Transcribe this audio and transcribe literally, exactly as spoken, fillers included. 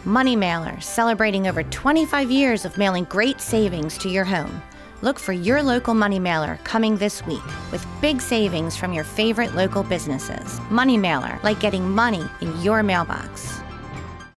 Money Mailer, celebrating over twenty-five years of mailing great savings to your home. Look for your local Money Mailer coming this week with big savings from your favorite local businesses. Money Mailer, like getting money in your mailbox.